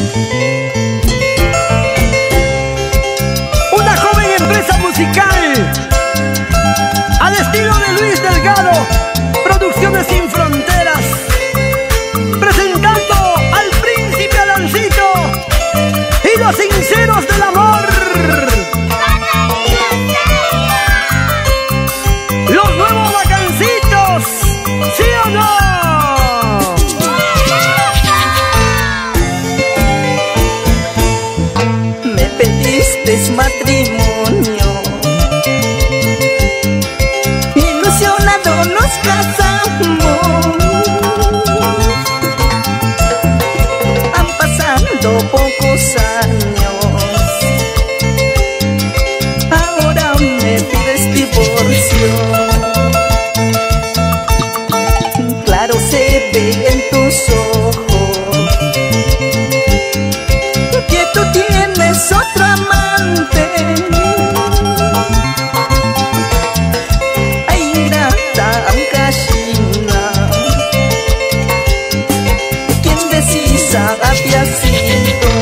Una joven empresa musical al estilo de Luis Delgado, Producciones Sin Fronteras, presentando al Príncipe Adancito y los Sinceros del Amor. Los nuevos bacancitos, ¿sí o no? Me pediste matrimonio, ilusionado nos casamos. Han pasado pocos años, ahora me pides divorcio. Claro se ve en tus ojos que tú tienes otro amante. Ay, ingrata, cachina, quien decisa había sido.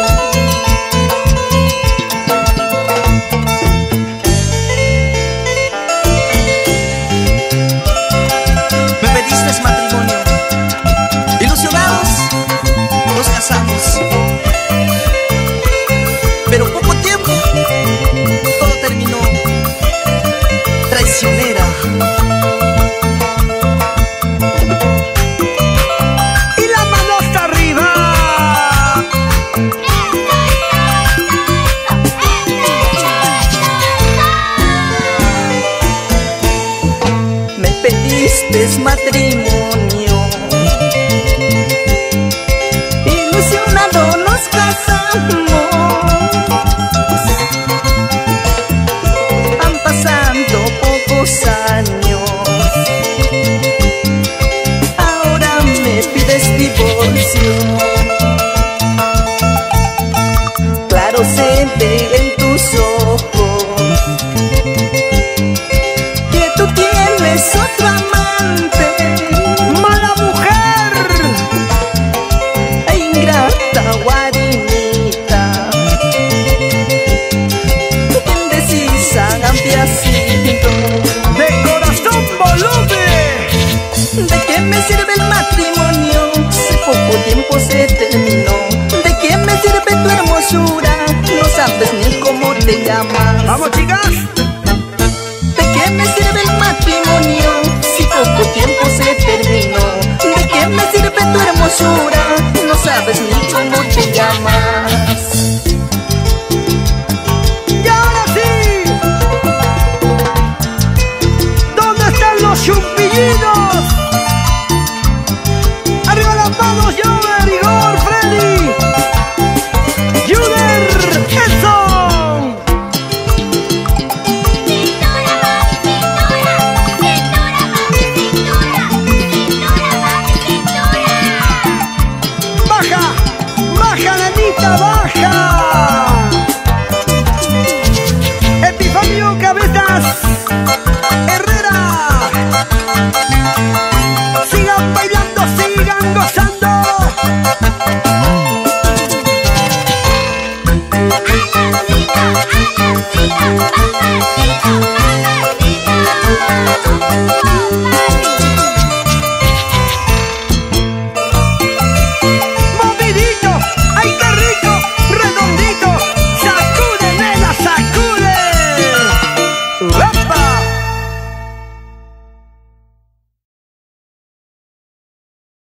Me pediste matrimonio, ilusionados nos casamos, pero poco tiempo todo terminó. Traicionera. Y la mano hasta arriba. Me pediste matrimonio, ilusionado nos casamos. Han pasado pocos años, ahora me pides divorcio. Claro se ve en tus ojos que tú tienes otro amante. ¡Mala mujer! Ay, ingrata, guarinita, quien decisa había sido. ¡De corazón volumen! ¿De qué me sirve el matrimonio si poco tiempo se terminó? ¿De qué me sirve tu hermosura? No sabes ni cómo te llamas. ¡Vamos, chicas! ¿De qué me sirve el matrimonio si poco tiempo se terminó? ¿De qué me sirve tu hermosura? No sabes ni cómo te llamas. ¡Y ahora sí! ¿Dónde están los chumpillinos? ¡Arriba las manos, Jover, Igor, Freddy! ¡Juder, Edson! ¡Baja! ¡Baja, nanita, baja!